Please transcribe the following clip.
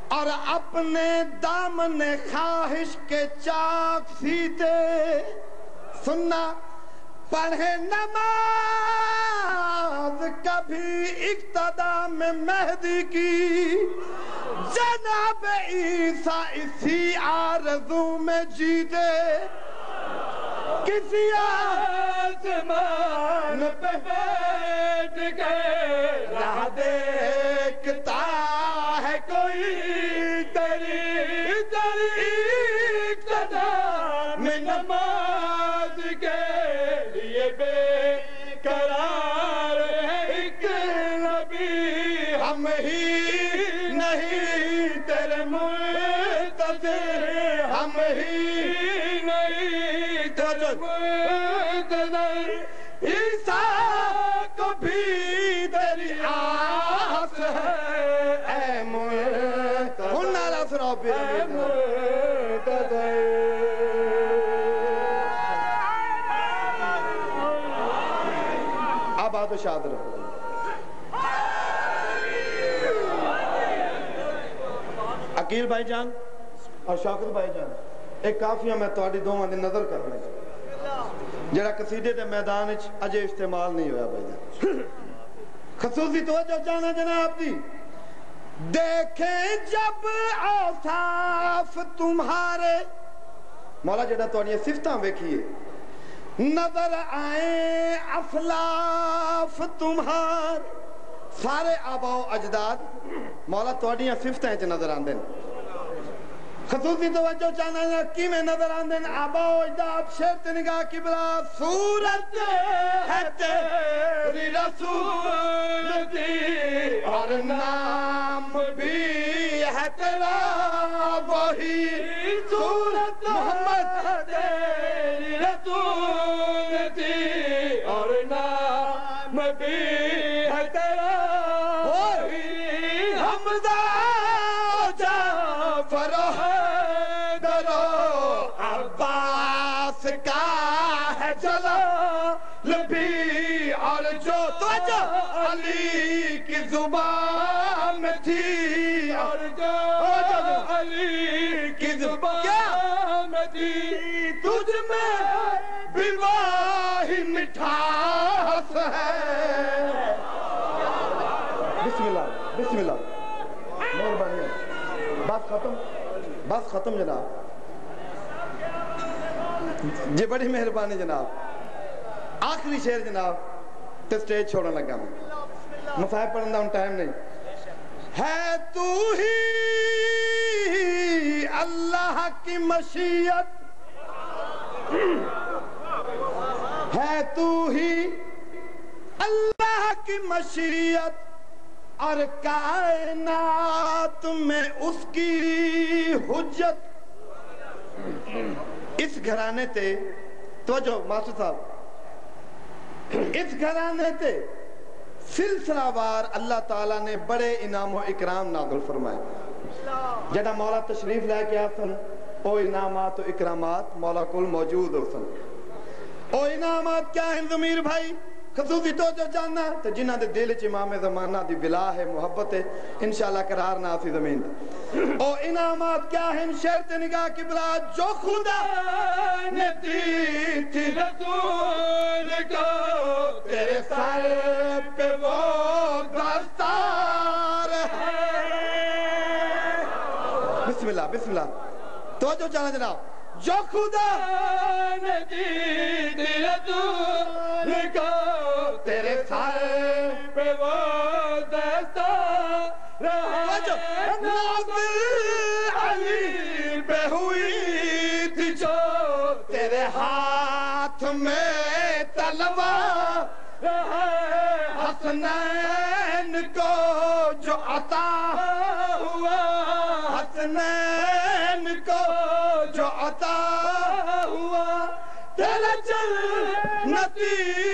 اور اپنے دامن خواہش کے چاک سیتے سننا پڑھے نماز کبھی اقتدا میں مہدی کی جناب عیسیٰ اسی آرزو میں جیتے کسی آسمان پہ بیٹھ کے راہ دیکھتا ہے کوئی تیری اقتدا میں نماز کے لیے بے قرار ہے ایک نبی ہم ہی نہیں تیرے منتظر ہم ہی نہیں تیرے منتظر عیسیٰ کو بھی تیری آس ہے اے منتظر ہن نعرہ سناؤ پھر اے منتظر آباد و شاد رہو عقیل بھائی جان اور شوکت بھائی جان ایک کافیہ میں تواڈی دوواں دی نظر کرنا جڑا قصیدے دے میدان وچ اجے استعمال نہیں ہویا بھائی جان خصوصی توجہ چاہنا جناب دی دیکھیں جب اوصاف تمہارے مولا جڑا تواڈیاں صفتاں ویکھیے نظر آئیں اسلاف تمہار سارے آبا و اجداد مولا تواڈیاں صفتاں وچ نظر آندے خصوصی توجہ چاہنا ہے کی میں نظر آندے آبا و اجداد شیرت نگاہ کبلا صورت ہے تیری رسول دی اور نام بھی ہے تیرا وہی صورت محمد تیری رسول دی اور نام بھی ہے تیرا وہی حمزہ جعفر عباس کا ہے جلال بھی اور جو توجہ علی کی زبان میں تھی اور جو علی کی زبان میں تھی تجھ میں بھی وہی مٹھاس ہے بسم اللہ بسم اللہ مہربانی بس ختم جناب جی بڑی مہربانی جناب آخری شعر جناب تے سٹیج چھوڑنے لگا میں مصاحب پڑھنے دا ان ٹائم نہیں ہے تو ہی اللہ کی مشیت ہے تو ہی اللہ کی مشیت اور کائنات میں اس کی حجت اس گھرانے تے توجہ ماسٹر صاحب اس گھرانے تے سلسلہ وار اللہ تعالیٰ نے بڑے انعام و اکرام نازل فرمائے جڑا مولا تشریف لے کے آسن او انعامات و اکرامات مولا کل موجود ہو سن او انعامات کیا ہیں ضمیر بھائی خصوصی تو جو جاننا تو جنہ دے دل چ امام زمانہ دی بلا ہے محبت ہے انشاءاللہ قرار نہ آسی زمین او انعامات کیا ہیں شرط نگاہ کی بلا جو خدا نے دی تھی رسول کو تیرے سر پہ وہ دستار ہے بسم اللہ بسم اللہ تو جو جانا جناب جو خدا نے دی تھی رسول کو تیرے سر پہ وہ دستار ہے نازل علی پہ ہوئی تھی جو تیرے ہاتھ میں تلوار ہے حسنین کو جو عطا ہوا حسنین کو جو عطا ہوا تیرے جنتی